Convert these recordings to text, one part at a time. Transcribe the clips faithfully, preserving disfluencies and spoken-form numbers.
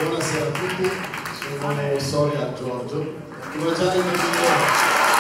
Buonasera a tutti, sono Soria Giorgio, come già detto.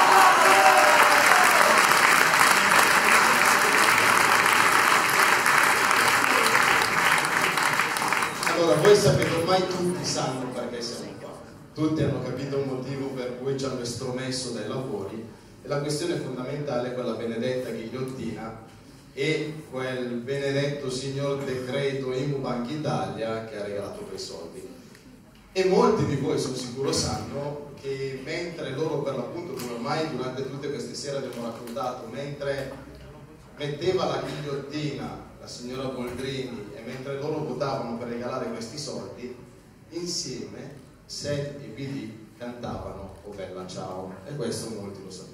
Allora, voi sapete, ormai tutti sanno perché siamo qua, tutti hanno capito il motivo per cui ci hanno estromesso dai lavori, e la questione fondamentale è quella benedetta ghigliottina e quel benedetto signor decreto I M U Banca Italia che ha regalato quei soldi. E molti di voi, sono sicuro, sanno che mentre loro, per l'appunto, come ormai durante tutte queste sere abbiamo raccontato, mentre metteva la ghigliottina la signora Boldrini e mentre loro votavano per regalare questi soldi, insieme S E D e P D cantavano "Oh bella ciao", e questo molti lo sapevano.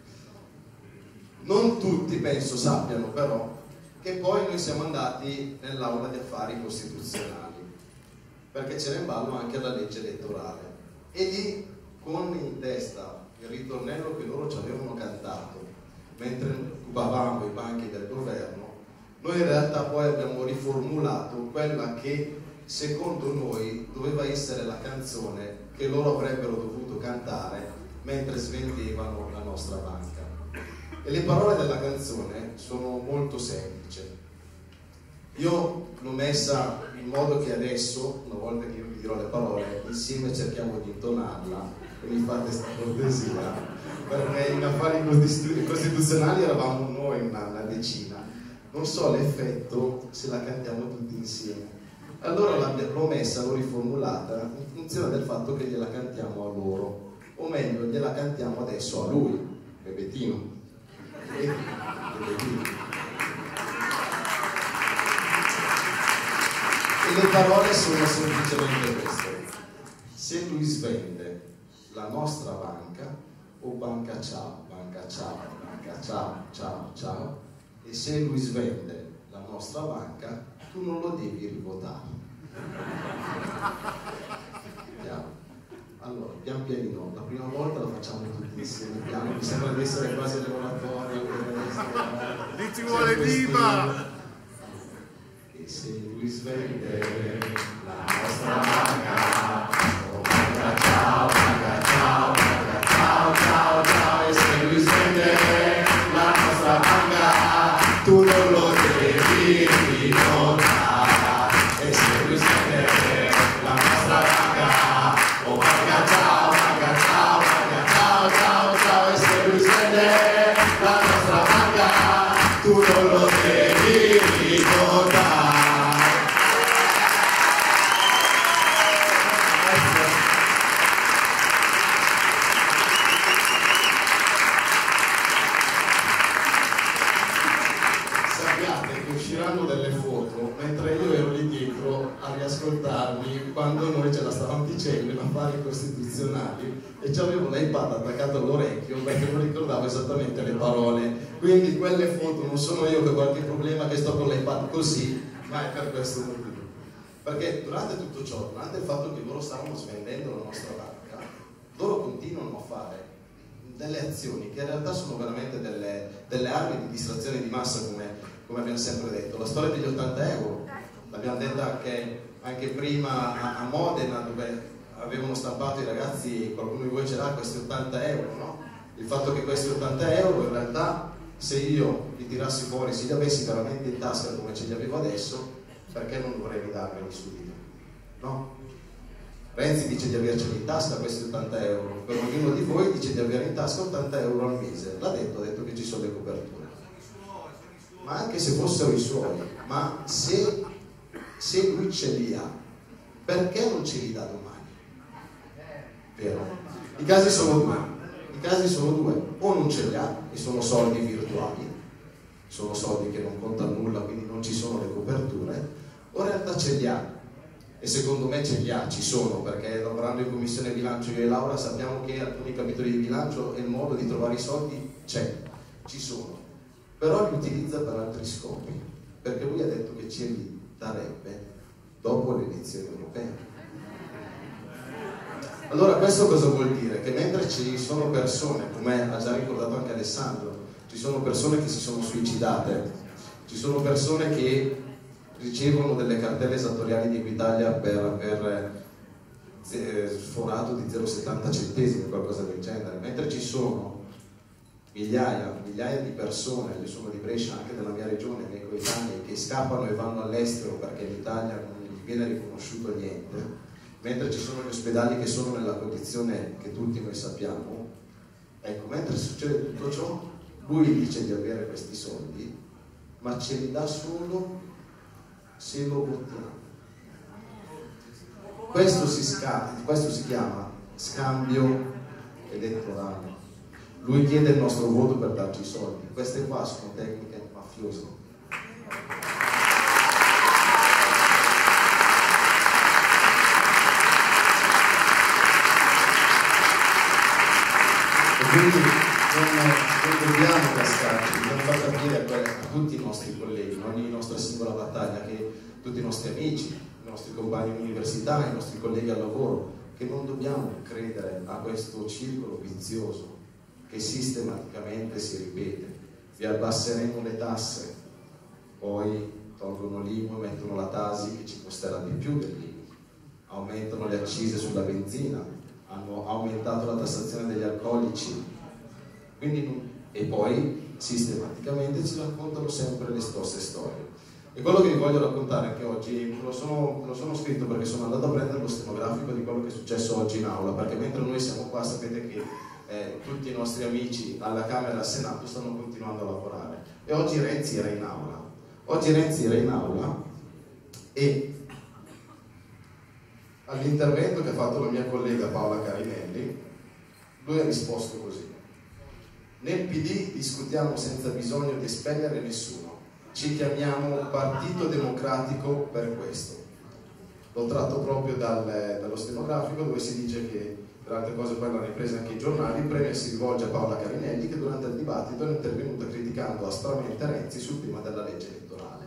Non tutti, penso, sappiano però che poi noi siamo andati nell'aula di affari costituzionali, perché c'era in ballo anche la legge elettorale, e lì, con in testa il ritornello che loro ci avevano cantato mentre occupavamo i banchi del governo, noi in realtà poi abbiamo riformulato quella che secondo noi doveva essere la canzone che loro avrebbero dovuto cantare mentre svendevano la nostra banca. E le parole della canzone sono molto semplici. Io l'ho messa in modo che adesso, una volta che io vi dirò le parole, insieme cerchiamo di intonarla e mi fate questa cortesia, perché in affari costituzionali eravamo noi una, una decina. Non so l'effetto se la cantiamo tutti insieme. Allora l'ho messa, l'ho riformulata in funzione del fatto che gliela cantiamo a loro, o meglio, gliela cantiamo adesso a lui, Bebettino. E, Bebettino. E le parole sono semplicemente queste: se lui svende la nostra banca, o banca ciao, banca ciao, banca ciao, ciao, ciao, e se lui svende la nostra banca, tu non lo devi rivotare. Piano. Allora, pian pianino, la prima volta la facciamo tutti insieme, piano, mi sembra di essere quasi all'oratorio. Lì ci vuole viva! E se lui svende la nostra banca, oh banca ciao, banca ciao, banca ciao, ciao, ciao, e se lui svende la nostra banca, tu non lo devi rivotare. E se lui svende la nostra banca, oh banca ciao, banca ciao, banca ciao, ciao, ciao, e se lui svende la nostra banca, tu non lo devi rivotare. Delle foto mentre io ero lì dietro a riascoltarmi quando noi ce la stavamo dicendo in affari costituzionali e avevo l'iPad attaccato all'orecchio perché non ricordavo esattamente le parole. Quindi quelle foto non sono io che ho qualche problema che sto con l'iPad così, ma è per questo motivo, perché durante tutto ciò, durante il fatto che loro stavano svendendo la nostra banca, loro continuano a fare delle azioni che in realtà sono veramente delle, delle armi di distrazione di massa, come come abbiamo sempre detto. La storia degli ottanta euro l'abbiamo detta anche, anche prima a, a Modena, dove avevano stampato i ragazzi, qualcuno di voi ce l'ha, questi ottanta euro, no? Il fatto che questi ottanta euro in realtà, se io li tirassi fuori, se li avessi veramente in tasca come ce li avevo adesso, perché non dovrei ridarmeli subito, no? Renzi dice di averceli in tasca questi ottanta euro, per ognuno di voi dice di avere in tasca ottanta euro al mese. L'ha detto, ha detto che ci sono le coperture. Ma anche se fossero i suoi, ma se, se lui ce li ha, perché non ce li dà domani? Vero? I casi sono due, i casi sono due, o non ce li ha e sono soldi virtuali, sono soldi che non contano nulla, quindi non ci sono le coperture, o in realtà ce li ha, e secondo me ce li ha, ci sono, perché lavorando in commissione bilancio io e Laura sappiamo che alcuni capitoli di bilancio e il modo di trovare i soldi c'è, ci sono. Però li utilizza per altri scopi, perché lui ha detto che ce li darebbe dopo le elezioni europee. Allora questo cosa vuol dire? Che mentre ci sono persone, come ha già ricordato anche Alessandro, ci sono persone che si sono suicidate, ci sono persone che ricevono delle cartelle esattoriali di Equitalia per aver sforato di zero virgola settanta centesimi, qualcosa del genere, mentre ci sono migliaia, migliaia di persone, io sono di Brescia, anche della mia regione, miei coetanei, che scappano e vanno all'estero perché in Italia non gli viene riconosciuto niente, mentre ci sono gli ospedali che sono nella condizione che tutti noi sappiamo. Ecco, mentre succede tutto ciò, lui dice di avere questi soldi, ma ce li dà solo se lo votiamo. Questo si, sca- questo si chiama scambio elettorale. Lui chiede il nostro voto per darci i soldi. Queste qua sono tecniche mafiose. E quindi non, non dobbiamo cascarci, dobbiamo far capire a, a tutti i nostri colleghi, in ogni nostra singola battaglia, che tutti i nostri amici, i nostri compagni di università, i nostri colleghi al lavoro, che non dobbiamo credere a questo circolo vizioso che sistematicamente si ripete. Vi abbasseremo le tasse, poi tolgono l'I M U e mettono la Tasi che ci costerà di più dell'I M U, aumentano le accise sulla benzina, hanno aumentato la tassazione degli alcolici, quindi, e poi sistematicamente ci raccontano sempre le stesse storie. E quello che vi voglio raccontare anche oggi, me lo sono, me lo sono scritto perché sono andato a prendere lo stenografico di quello che è successo oggi in aula, perché mentre noi siamo qua sapete che Eh, tutti i nostri amici alla Camera e al Senato stanno continuando a lavorare, e oggi Renzi era in aula oggi Renzi era in aula e all'intervento che ha fatto la mia collega Paola Carinelli lui ha risposto così: nel P D discutiamo senza bisogno di espellere nessuno, ci chiamiamo Partito Democratico per questo. L'ho tratto proprio dal, dallo stenografico, dove si dice che, tra altre cose poi l'hanno ripresa anche i giornali, il premio si rivolge a Paola Carinelli, che durante il dibattito è intervenuta criticando aspramente Renzi sul tema della legge elettorale.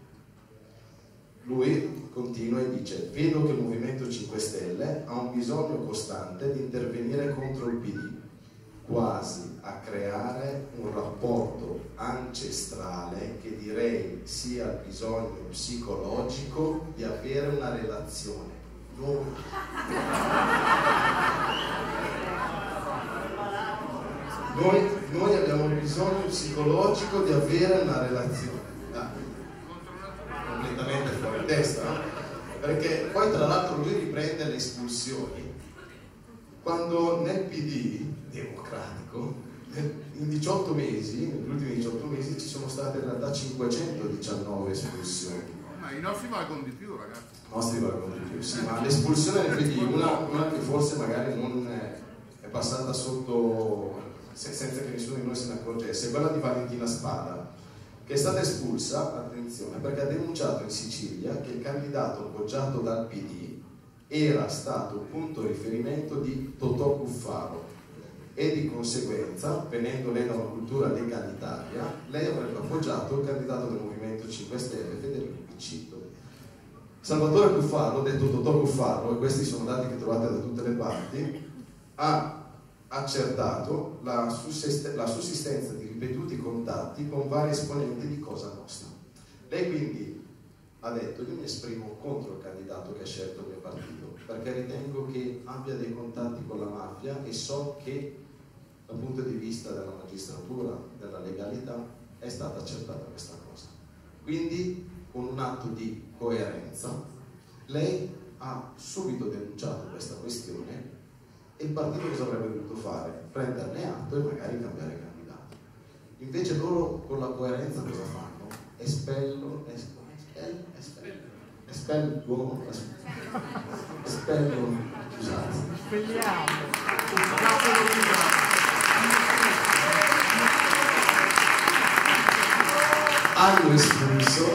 Lui continua e dice: vedo che il Movimento cinque Stelle ha un bisogno costante di intervenire contro il P D, quasi a creare un rapporto ancestrale che direi sia il bisogno psicologico di avere una relazione. Noi, noi, noi abbiamo bisogno psicologico di avere una relazione. Ah, completamente fuori testa, no? Perché poi tra l'altro lui riprende le espulsioni quando nel P D democratico in diciotto mesi, negli ultimi diciotto mesi ci sono state in realtà cinquecentodiciannove espulsioni. Ma i nostri valgono di più, ragazzi. I nostri valgono di più, sì, ma l'espulsione nel P D, una, una che forse magari non è, è passata sotto se, senza che nessuno di noi se ne accorgesse, è quella di Valentina Spada, che è stata espulsa, attenzione, perché ha denunciato in Sicilia che il candidato appoggiato dal P D era stato punto riferimento di Totò Cuffaro, e di conseguenza, venendo lei da una cultura legalitaria, lei avrebbe appoggiato il candidato del Movimento cinque Stelle, Federico Piccitto. Salvatore Cuffaro, detto Totò Cuffaro, e questi sono dati che trovate da tutte le parti, ha accertato la, sussist- la sussistenza di ripetuti contatti con vari esponenti di Cosa Nostra. Lei quindi ha detto: io mi esprimo contro il candidato che ha scelto il mio partito, perché ritengo che abbia dei contatti con la mafia e so che dal punto di vista della magistratura, della legalità, è stata accertata questa cosa. Quindi, con un atto di coerenza, lei ha subito denunciato questa questione, e il partito cosa avrebbe dovuto fare? Prenderne atto e magari cambiare candidato. Invece loro con la coerenza cosa fanno? Espello, espello, espello, espello, espello, scusate. Spelliamo. Hanno espulso,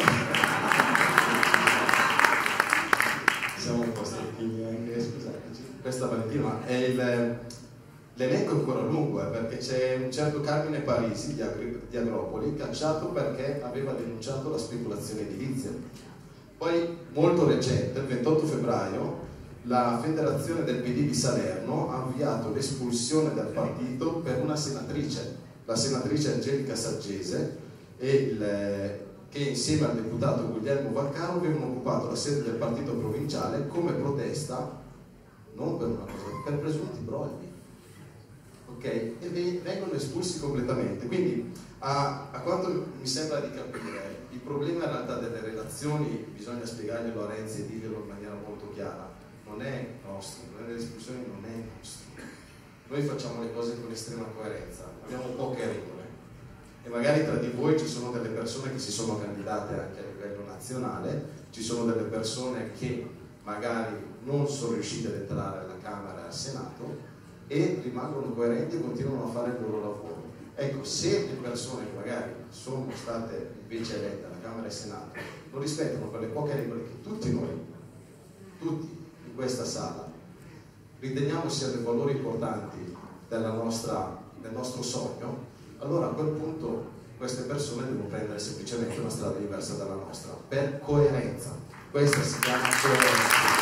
siamo un po' stanchini anche, scusateci, questa Valentina, ma è il, l'elenco è ancora lungo, eh, perché c'è un certo Carmine Parisi di, Agri, di Agropoli, cacciato perché aveva denunciato la speculazione edilizia. Poi, molto recente, il ventotto febbraio, la federazione del P D di Salerno ha avviato l'espulsione dal partito per una senatrice, la senatrice Angelica Saggese, e il, che insieme al deputato Guglielmo Vaccaro avevano occupato la sede del partito provinciale come protesta non per una cosa, per presunti brogli. Ok? E vengono espulsi completamente. Quindi, a, a quanto mi sembra di capire, il problema in realtà delle relazioni, bisogna spiegarglielo a Renzi e dirglielo in maniera molto chiara, non è nostro, non è delle espulsioni, non è nostro. Noi facciamo le cose con estrema coerenza, abbiamo poche regole e magari tra di voi ci sono delle persone che si sono candidate anche a livello nazionale, ci sono delle persone che magari non sono riuscite ad entrare alla Camera e al Senato e rimangono coerenti e continuano a fare il loro lavoro. Ecco, se le persone che magari sono state invece elette alla Camera e al Senato non rispettano quelle poche regole che tutti noi, tutti in questa sala, riteniamo siano i valori importanti della nostra, del nostro sogno, allora a quel punto queste persone devono prendere semplicemente una strada diversa dalla nostra, per coerenza. Questa si chiama coerenza.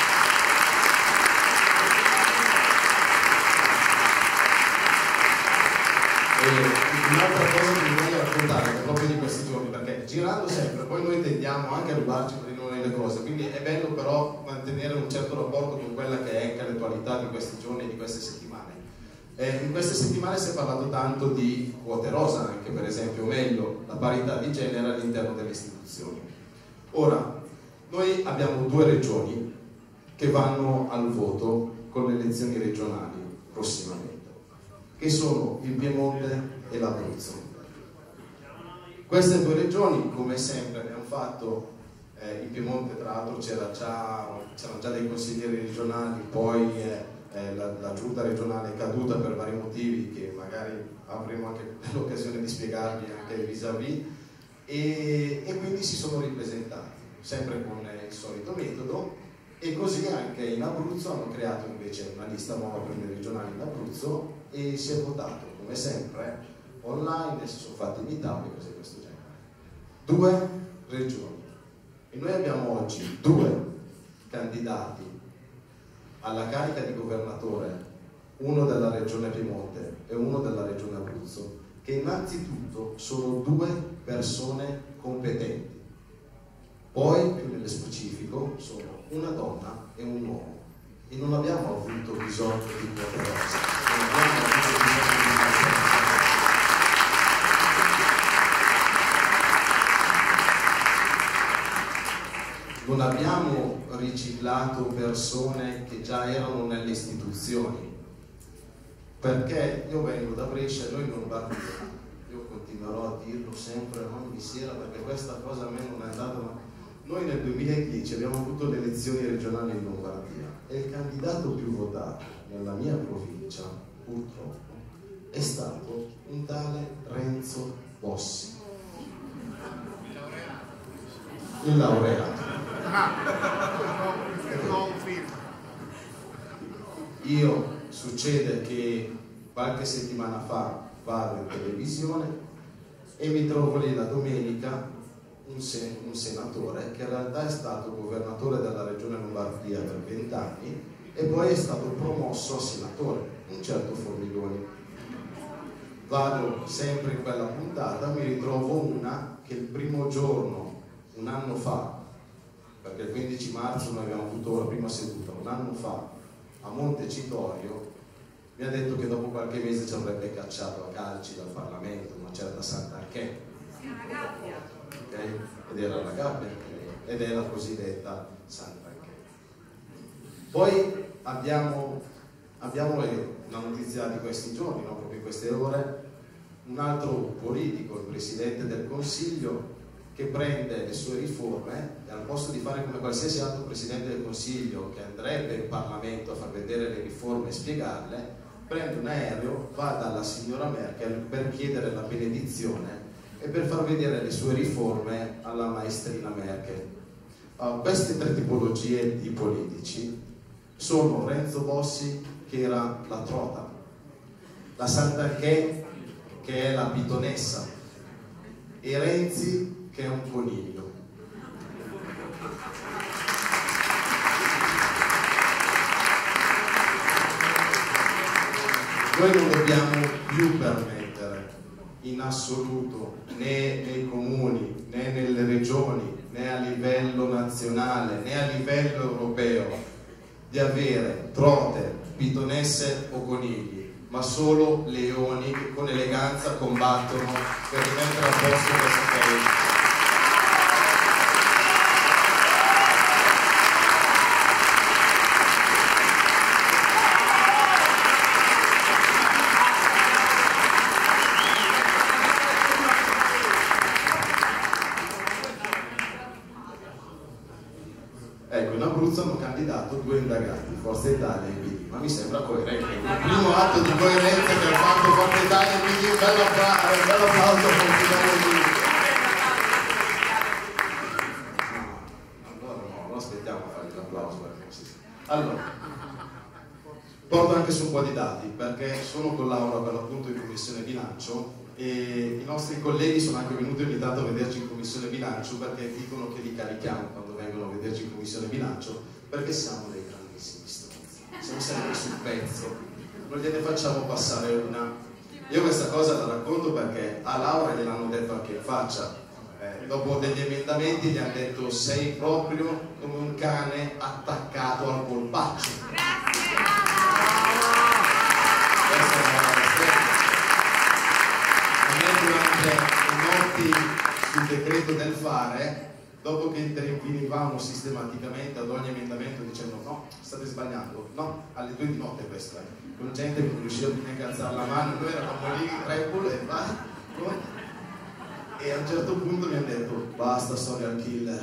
E un'altra cosa che vi voglio raccontare proprio di questi giorni, perché girando sempre, poi noi tendiamo anche a rubarci di noi le cose, quindi è bello però mantenere un certo rapporto con quella che è anche l'attualità di questi giorni e di queste settimane. Eh, in queste settimane si è parlato tanto di quote rosa, anche per esempio, o meglio, la parità di genere all'interno delle istituzioni. Ora, noi abbiamo due regioni che vanno al voto con le elezioni regionali prossimamente, che sono il Piemonte e l'Abruzzo. Queste due regioni, come sempre, abbiamo fatto eh, il Piemonte, tra l'altro c'erano già, già dei consiglieri regionali, poi eh, eh, la, la giunta regionale è caduta per vari motivi che magari avremo anche l'occasione di spiegarvi anche vis-à-vis, e, e quindi si sono ripresentati, sempre con eh, il solito metodo. E così anche in Abruzzo hanno creato invece una lista nuova per le regionali in Abruzzo e si è votato come sempre online, si sono fatti i meetup e cose di questo genere. Due regioni e noi abbiamo oggi due candidati alla carica di governatore, uno della regione Piemonte e uno della regione Abruzzo, che innanzitutto sono due persone competenti. Poi, più nello specifico, sono una donna e un uomo. E non abbiamo avuto bisogno di quote rosa. Non abbiamo avuto bisogno di non abbiamo riciclato persone che già erano nelle istituzioni. Perché io vengo da Brescia e noi non Lombardia, io continuerò a dirlo sempre ogni sera perché questa cosa a me non è andata, ma noi nel duemiladieci abbiamo avuto le elezioni regionali in Lombardia e il candidato più votato nella mia provincia, purtroppo, è stato un tale Renzo Bossi. Il laureato. Io succede che qualche settimana fa vado in televisione e mi trovo lì la domenica Un, sen un senatore che in realtà è stato governatore della regione Lombardia per vent'anni e poi è stato promosso a senatore, un certo Formigoni. Vado sempre in quella puntata, mi ritrovo una che il primo giorno, un anno fa, perché il quindici marzo noi abbiamo avuto la prima seduta, un anno fa a Montecitorio, mi ha detto che dopo qualche mese ci avrebbe cacciato a calci dal Parlamento, una certa Santanchè. Okay? Ed era la gabbia ed è la cosiddetta Santanchè. Poi abbiamo, abbiamo una notizia di questi giorni, no? Proprio in queste ore, un altro politico, il Presidente del Consiglio, che prende le sue riforme e al posto di fare come qualsiasi altro Presidente del Consiglio che andrebbe in Parlamento a far vedere le riforme e spiegarle, prende un aereo, va dalla signora Merkel per chiedere la benedizione e per far vedere le sue riforme alla maestrina Merkel. Uh, queste tre tipologie di politici sono Renzo Bossi, che era la trota, la Santanchè, che è la pitonessa, e Renzi, che è un coniglio. Noi non dobbiamo più permettere in assoluto, né nei comuni, né nelle regioni, né a livello nazionale, né a livello europeo, di avere trote, pitonesse o conigli, ma solo leoni che con eleganza combattono per rimettere a posto questo paese. Ecco, in Abruzzo hanno candidato due indagati, Forza Italia e P D, ma mi sembra coerente. Il primo atto di coerenza che ha fatto Forza Italia e P D, un bel applauso, un bel applauso per il Allora no, non aspettiamo a fargli l'applauso perché sì. Allora, porto anche su un po' di dati, perché sono con Laura per l'appunto in Commissione Bilancio e i nostri colleghi sono anche venuti ogni tanto a vederci in Commissione Bilancio perché dicono che li carichiamo quando vengono a vederci in Commissione Bilancio, perché siamo dei grandissimi stronzi, siamo sempre sul pezzo, non gliene facciamo passare una. Io questa cosa la racconto perché a Laura gliel'hanno detto anche in faccia, eh, dopo degli emendamenti gli hanno detto sei proprio come un cane attaccato al polpaccio. Questa è la durante i noti sul decreto del fare, dopo che intervenivamo sistematicamente ad ogni emendamento dicendo no, state sbagliando, no, alle due di notte questo è, con gente che non riusciva neanche a alzare la mano, noi eravamo lì, Red e vai, e a un certo punto mi hanno detto basta serial killer,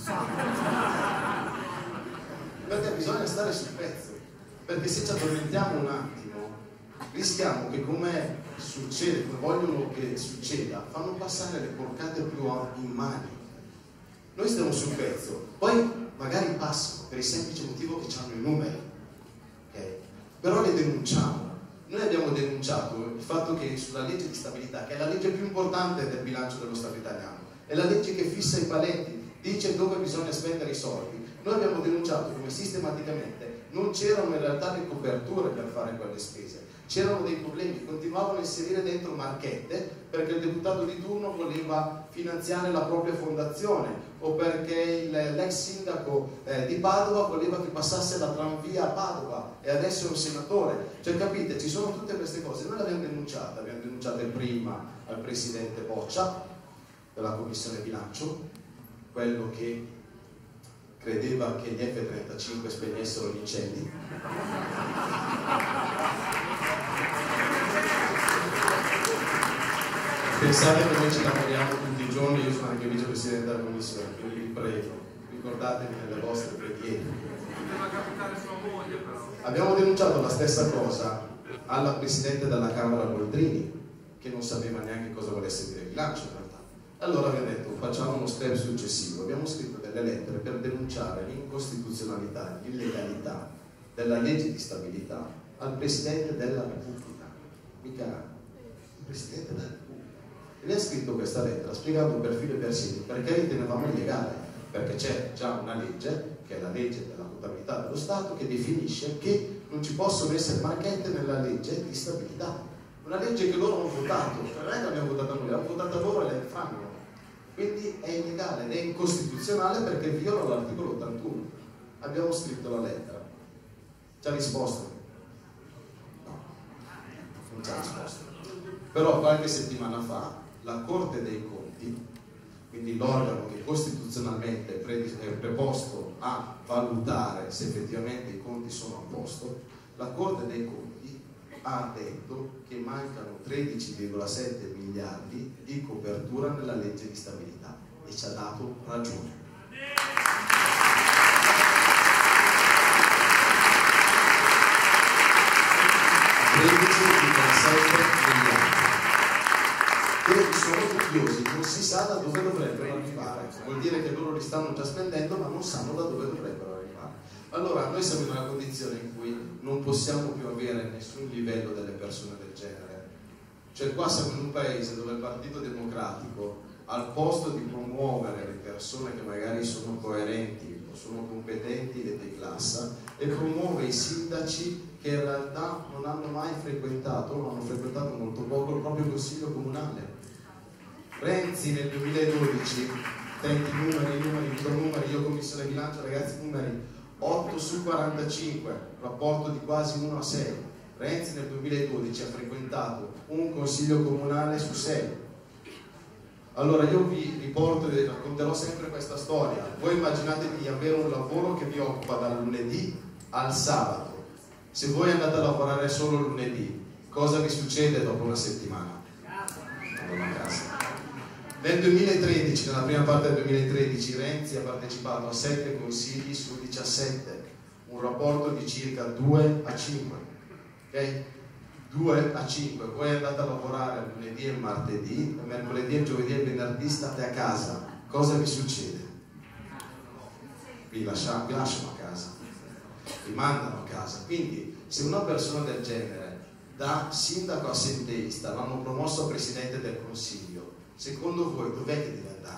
perché bisogna stare sul pezzo, perché se ci addormentiamo un attimo rischiamo che come succede, come vogliono che succeda, fanno passare le porcate più in mani. Noi stiamo sul pezzo, poi magari passano per il semplice motivo che hanno i numeri, okay? Però le denunciamo. Noi abbiamo denunciato il fatto che sulla legge di stabilità, che è la legge più importante del bilancio dello Stato italiano, è la legge che fissa i paletti, dice dove bisogna spendere i soldi. Noi abbiamo denunciato come sistematicamente non c'erano in realtà le coperture per fare quelle spese. C'erano dei problemi, continuavano a inserire dentro marchette perché il deputato di turno voleva finanziare la propria fondazione o perché l'ex sindaco eh, di Padova voleva che passasse la tranvia a Padova e adesso è un senatore. Cioè capite, ci sono tutte queste cose. Noi le abbiamo denunciate, abbiamo denunciate prima al presidente Boccia della Commissione Bilancio, quello che credeva che gli F trentacinque spegnessero gli incendi. Pensate che noi ci lavoriamo tutti i giorni, io sono anche vicepresidente della commissione, quindi vi prego, ricordatevi nelle vostre preghiere. Abbiamo denunciato la stessa cosa alla presidente della Camera Boldrini, che non sapeva neanche cosa volesse dire bilancio in realtà. Allora abbiamo detto facciamo uno step successivo, abbiamo scritto delle lettere per denunciare l'incostituzionalità, l'illegalità della legge di stabilità al Presidente della Repubblica, mica il Presidente della Repubblica. E abbiamo scritto questa lettera spiegando per filo e per segno perché ritenevamo illegale, perché c'è già una legge, che è la legge della contabilità dello Stato, che definisce che non ci possono essere marchette nella legge di stabilità. Una legge che loro hanno votato, non è che l'abbiamo votata noi, l'hanno votata loro e la infrangono. Quindi è illegale ed è incostituzionale perché viola l'articolo ottantuno. Abbiamo scritto la lettera. Ci ha risposto? No, non ci ha risposto. Però qualche settimana fa la Corte dei Conti, quindi l'organo che costituzionalmente è preposto a valutare se effettivamente i conti sono a posto, la Corte dei Conti ha detto che mancano tredici virgola sette miliardi di copertura nella legge di stabilità e ci ha dato ragione. tredici virgola sette miliardi che sono dubbiosi, non si sa da dove dovrebbero arrivare, vuol dire che loro li stanno già spendendo ma non sanno da dove dovrebbero arrivare. Allora noi siamo in una condizione in cui non possiamo più avere nessun livello delle persone del genere, cioè qua siamo in un paese dove il Partito Democratico al posto di promuovere le persone che magari sono coerenti o sono competenti le declassa e promuove i sindaci che in realtà non hanno mai frequentato, non hanno frequentato molto poco il proprio consiglio comunale. Renzi nel duemiladodici, tanti numeri, numeri, numeri, io commissione bilancio, ragazzi, numeri, otto otto su quarantacinque, rapporto di quasi uno a sei. Renzi nel duemiladodici ha frequentato un consiglio comunale su sei. Allora io vi riporto e racconterò sempre questa storia. Voi immaginatevi di avere un lavoro che vi occupa dal lunedì al sabato. Se voi andate a lavorare solo lunedì, cosa vi succede dopo una settimana? Andate a casa. Nel duemilatredici, nella prima parte del duemilatredici, Renzi ha partecipato a sette consigli su diciassette, un rapporto di circa due a cinque. Ok? due a cinque, voi andate a lavorare il lunedì e il martedì, il mercoledì, il giovedì e il venerdì state a casa. Cosa vi succede? Vi lasciano, vi lasciano a casa, vi mandano a casa. Quindi se una persona del genere, da sindaco a assenteista, l'hanno promosso a presidente del consiglio, secondo voi dov'è che deve andare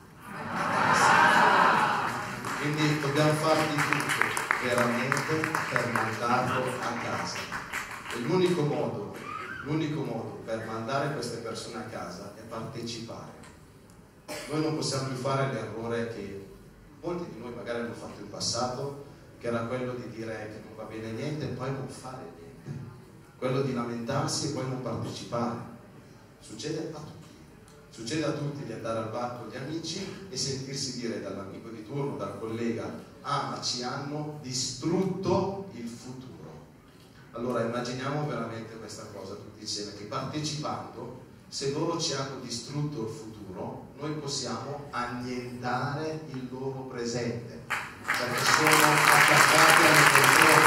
lui? Quindi dobbiamo fare di tutto veramente per mandarlo a casa. E l'unico modo, l'unico modo per mandare queste persone a casa è partecipare. Noi non possiamo più fare l'errore che molti di noi magari hanno fatto in passato, che era quello di dire che non va bene niente e poi non fare niente, quello di lamentarsi e poi non partecipare. Succede a tutti, succede a tutti di andare al bar con gli amici e sentirsi dire dall'amico di turno, dal collega: ah, ma ci hanno distrutto il futuro. Allora immaginiamo veramente questa cosa tutti insieme, che partecipando, se loro ci hanno distrutto il futuro, noi possiamo annientare il loro presente, perché sono attaccati alle poltrone.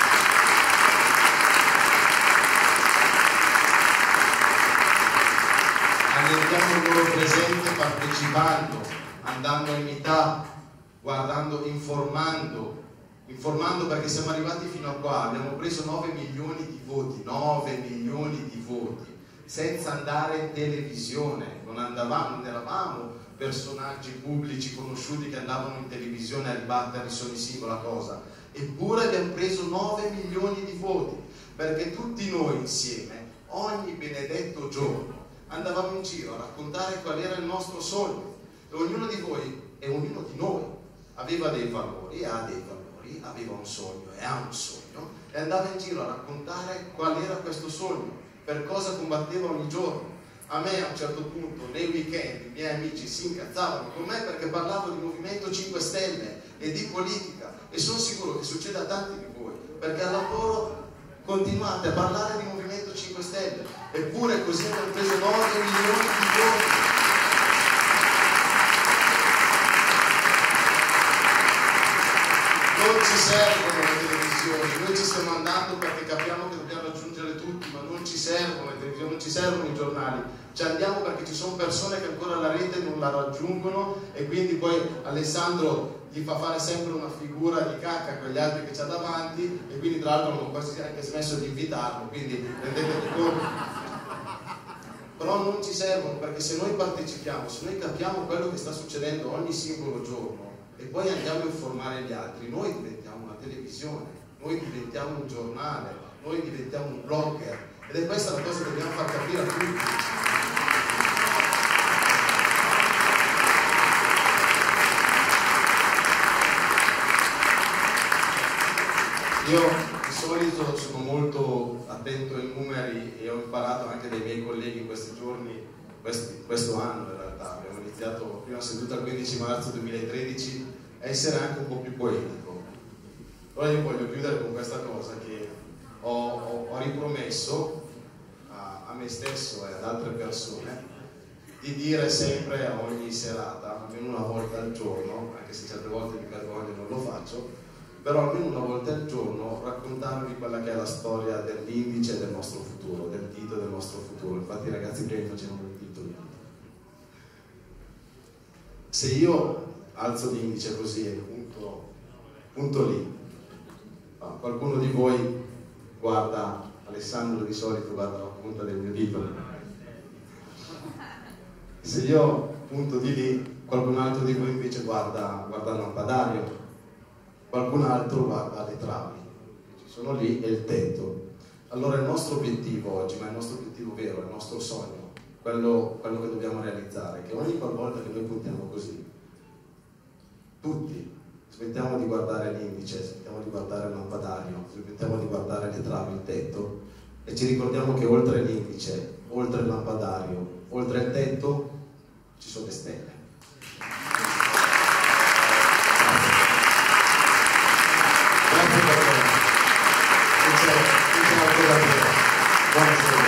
Annientiamo il loro presente partecipando, andando a meetup, guardando, informando, informando perché siamo arrivati fino a qua, abbiamo preso nove milioni di voti, nove milioni di voti, senza andare in televisione, non andavamo, non eravamo personaggi pubblici conosciuti che andavano in televisione a ribattere su ogni singola cosa, eppure abbiamo preso nove milioni di voti, perché tutti noi insieme, ogni benedetto giorno, andavamo in giro a raccontare qual era il nostro sogno, e ognuno di voi e ognuno di noi aveva dei valori, ha dei valori, aveva un sogno e ha un sogno, e andava in giro a raccontare qual era questo sogno, per cosa combatteva ogni giorno. A me a un certo punto nei weekend i miei amici si incazzavano con me perché parlavo di Movimento cinque Stelle e di politica, e sono sicuro che succede a tanti di voi, perché al lavoro continuate a parlare di Movimento cinque Stelle, eppure così abbiamo preso nove milioni di voti. Non ci servono le televisioni, noi ci stiamo andando perché capiamo che dobbiamo raggiungere tutti, ma non ci servono le televisioni, non ci servono i giornali, ci andiamo perché ci sono persone che ancora la rete non la raggiungono, e quindi poi Alessandro gli fa fare sempre una figura di cacca con gli altri che c'ha davanti, e quindi tra l'altro hanno quasi anche smesso di invitarlo, quindi rendetevi conto. Però non ci servono, perché se noi partecipiamo, se noi capiamo quello che sta succedendo ogni singolo giorno, e poi andiamo a informare gli altri, noi diventiamo una televisione, noi diventiamo un giornale, noi diventiamo un blogger, ed è questa la cosa che dobbiamo far capire a tutti. Io di solito sono molto attento ai numeri e ho imparato anche dai miei colleghi in questi giorni, questi, questo anno in realtà, abbiamo iniziato prima seduta il quindici marzo duemilatredici, a essere anche un po' più poetico. Allora io voglio chiudere con questa cosa, che ho, ho, ho ripromesso a, a me stesso e ad altre persone di dire sempre a ogni serata, almeno una volta al giorno, anche se certe volte mi vergogno e non lo faccio, però almeno una volta al giorno raccontarvi quella che è la storia dell'indice del nostro futuro, del dito del nostro futuro. Infatti i ragazzi prima facevano il dito, il dito. Se io alzo l'indice così e punto, punto lì, qualcuno di voi guarda, Alessandro di solito guarda la punta del mio dito, se io punto di lì, qualcun altro di voi invece guarda, guarda il lampadario, qualcun altro guarda le travi, ci sono lì, e il tetto. Allora il nostro obiettivo oggi, ma il nostro obiettivo vero, il nostro sogno, quello, quello che dobbiamo realizzare, che ogni qualvolta che noi puntiamo così, tutti, smettiamo di guardare l'indice, smettiamo di guardare il lampadario, smettiamo di guardare le travi, il tetto e ci ricordiamo che oltre l'indice, oltre il lampadario, oltre il tetto ci sono le stelle. Grazie per me. Non c'è altro da dire. Buonasera.